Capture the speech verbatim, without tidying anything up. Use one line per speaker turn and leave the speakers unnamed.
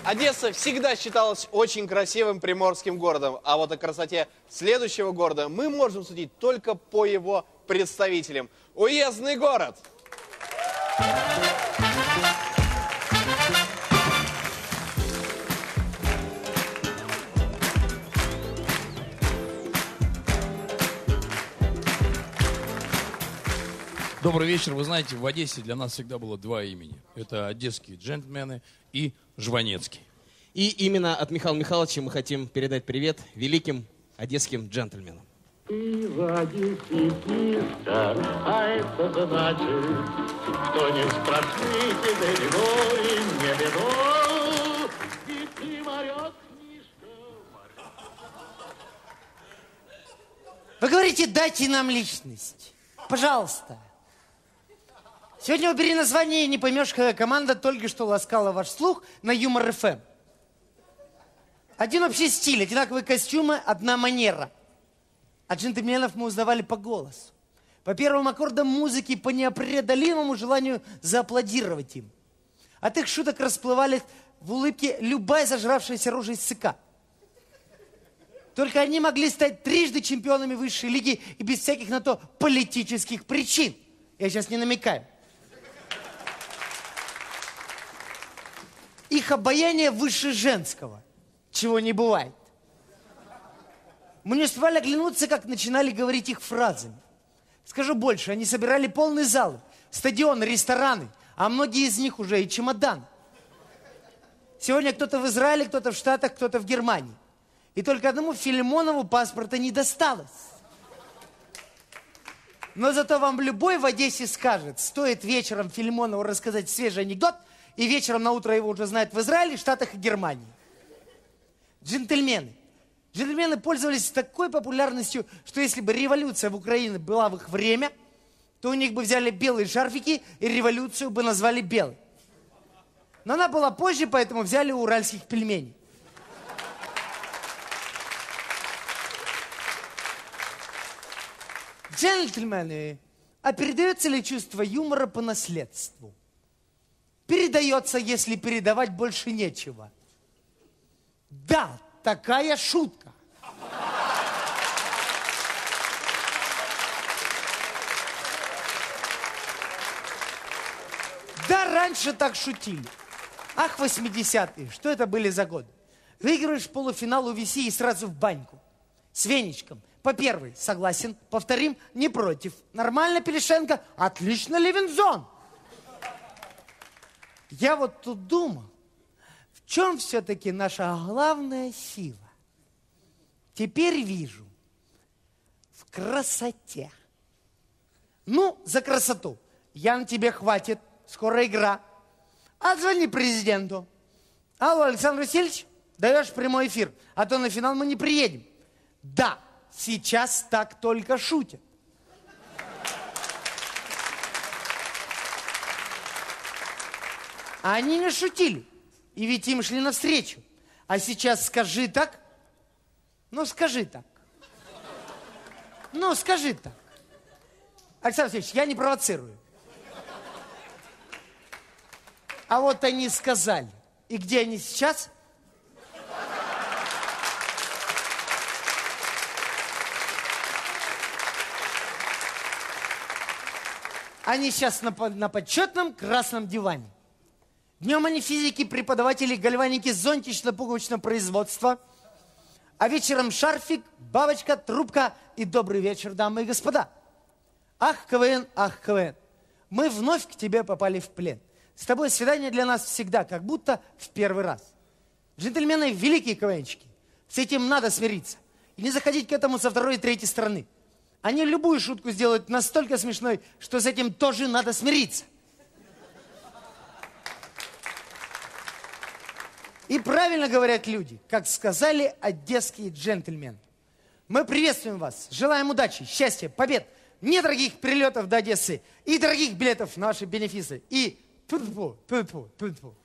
Одесса всегда считалась очень красивым приморским городом, а вот о красоте следующего города мы можем судить только по его представителям. Уездный город!
Добрый вечер. Вы знаете, в Одессе для нас всегда было два имени. Это одесские джентльмены и Жванецкий.
И именно от Михаила Михайловича мы хотим передать привет великим одесским джентльменам.
И в Одессе чисто, а это значит, что не страшите далеко и не бедо, ведь ты моряк книжка.
Вы говорите, дайте нам личность. Пожалуйста. Сегодня убери название, и не поймешь, какая команда только что ласкала ваш слух на Юмор эф эм. Один общий стиль, одинаковые костюмы, одна манера. А джентльменов мы узнавали по голосу. По первым аккордам музыки, по непреодолимому желанию зааплодировать им. От их шуток расплывались в улыбке любая зажравшаяся рожа из ЦК. Только они могли стать трижды чемпионами высшей лиги и без всяких на то политических причин. Я сейчас не намекаю. Их обаяние выше женского, чего не бывает. Мы не успевали оглянуться, как начинали говорить их фразами. Скажу больше, они собирали полные залы, стадионы, рестораны, а многие из них уже и чемодан. Сегодня кто-то в Израиле, кто-то в Штатах, кто-то в Германии. И только одному Филимонову паспорта не досталось. Но зато вам любой в Одессе скажет, стоит вечером Филимонову рассказать свежий анекдот, и вечером на утро его уже знают в Израиле, Штатах и Германии. Джентльмены. Джентльмены пользовались такой популярностью, что если бы революция в Украине была в их время, то у них бы взяли белые шарфики и революцию бы назвали белой. Но она была позже, поэтому взяли у уральских пельменей. Джентльмены, а передается ли чувство юмора по наследству? Передается, если передавать больше нечего. Да, такая шутка. Да, раньше так шутили. Ах, восьмидесятые, что это были за годы? Выигрываешь полуфинал у ви си и сразу в баньку. С веничком. По первой, согласен. Повторим, не против. Нормально, Пелешенко? Отлично, Левинзон. Я вот тут думал, в чем все-таки наша главная сила? Теперь вижу. В красоте. Ну, за красоту. Ян, тебе хватит. Скоро игра. Отзвони президенту. Алло, Александр Васильевич, даешь прямой эфир, а то на финал мы не приедем. Да, сейчас так только шутят. А они не шутили. И ведь им шли навстречу. А сейчас скажи так. Ну, скажи так. Ну, скажи так. Александр Васильевич, я не провоцирую. А вот они сказали. И где они сейчас? Они сейчас на, на почетном красном диване. Днем они физики, преподаватели, гальваники зонтично-пуговичного производства. А вечером шарфик, бабочка, трубка и добрый вечер, дамы и господа. Ах, КВН, ах, КВН. Мы вновь к тебе попали в плен. С тобой свидание для нас всегда, как будто в первый раз. Джентльмены великие КВНщики. С этим надо смириться. И не заходить к этому со второй и третьей стороны. Они любую шутку сделают настолько смешной, что с этим тоже надо смириться. И правильно говорят люди, как сказали одесские джентльмены. Мы приветствуем вас, желаем удачи, счастья, побед, недорогих перелетов до Одессы и дорогих билетов на ваши бенефисы. И тьфу-тьфу, тьфу-тьфу, тьфу-тьфу.